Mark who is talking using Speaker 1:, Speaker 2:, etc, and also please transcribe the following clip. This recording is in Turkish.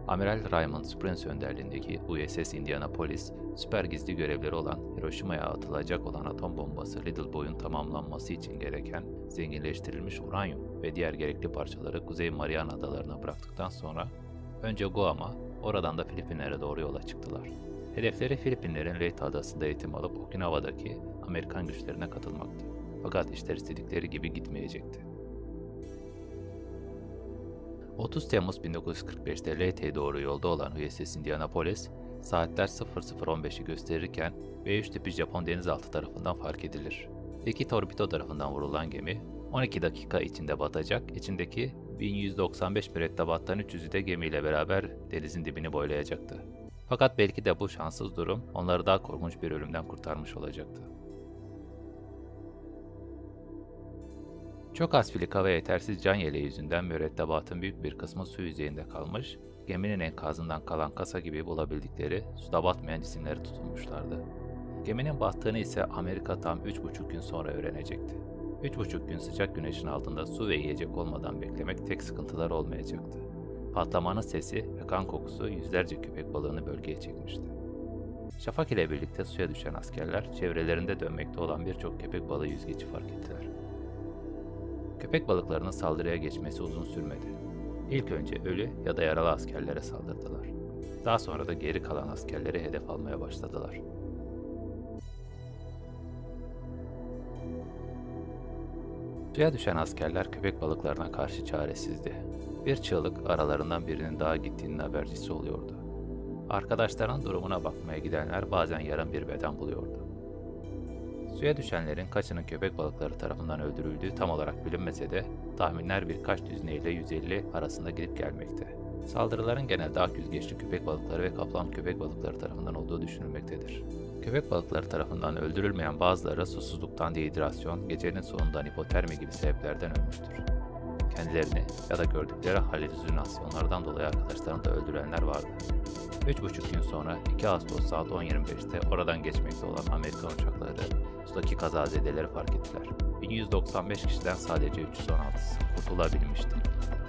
Speaker 1: Amiral Raymond Spruance önderliğindeki USS Indianapolis, süper gizli görevleri olan Hiroşima'ya atılacak olan atom bombası Little Boy'un tamamlanması için gereken zenginleştirilmiş uranyum ve diğer gerekli parçaları Kuzey Mariana Adalarına bıraktıktan sonra önce Guam'a, oradan da Filipinlere doğru yola çıktılar. Hedefleri Filipinlerin Leyte Adası'nda eğitim alıp Okinawa'daki Amerikan güçlerine katılmaktı. Fakat işler istedikleri gibi gitmeyecekti. 30 Temmuz 1945'te Leyte'ye doğru yolda olan USS Indianapolis, saatler 00:15'i gösterirken V3 tipi Japon denizaltı tarafından fark edilir. İki torpido tarafından vurulan gemi, 12 dakika içinde batacak, içindeki 1195 mürettebattan 300'ü de gemiyle beraber denizin dibini boylayacaktı. Fakat belki de bu şanssız durum onları daha korkunç bir ölümden kurtarmış olacaktı. Çok az filika ve yetersiz can yeleği yüzünden mürettebatın büyük bir kısmı su yüzeyinde kalmış, geminin enkazından kalan kasa gibi bulabildikleri suda batmayan cisimleri tutunmuşlardı. Geminin battığını ise Amerika tam 3,5 gün sonra öğrenecekti. 3,5 gün sıcak güneşin altında su ve yiyecek olmadan beklemek tek sıkıntılar olmayacaktı. Patlamanın sesi ve kan kokusu yüzlerce köpek balığını bölgeye çekmişti. Şafak ile birlikte suya düşen askerler çevrelerinde dönmekte olan birçok köpek balığı yüzgeci fark ettiler. Köpek balıklarının saldırıya geçmesi uzun sürmedi. İlk önce ölü ya da yaralı askerlere saldırdılar. Daha sonra da geri kalan askerleri hedef almaya başladılar. Suya düşen askerler köpek balıklarına karşı çaresizdi. Bir çığlık aralarından birinin daha gittiğinin habercisi oluyordu. Arkadaşlarının durumuna bakmaya gidenler bazen yarım bir beden buluyordu. Suya düşenlerin kaçının köpek balıkları tarafından öldürüldüğü tam olarak bilinmese de tahminler birkaç düzine ile 150 arasında gidip gelmekte. Saldırıların genelde ak yüzgeçli köpek balıkları ve kaplan köpek balıkları tarafından olduğu düşünülmektedir. Köpek balıkları tarafından öldürülmeyen bazıları susuzluktan dehidrasyon, gecenin sonundan hipotermi gibi sebeplerden ölmüştür. Kendilerini ya da gördükleri halüsinasyonlardan dolayı arkadaşlarını da öldürenler vardı. 3,5 gün sonra 2 Ağustos saat 10:25'te oradan geçmekte olan Amerikan uçakları sudaki kazazedeleri fark ettiler. 1195 kişiden sadece 316'sı kurtulabilmişti.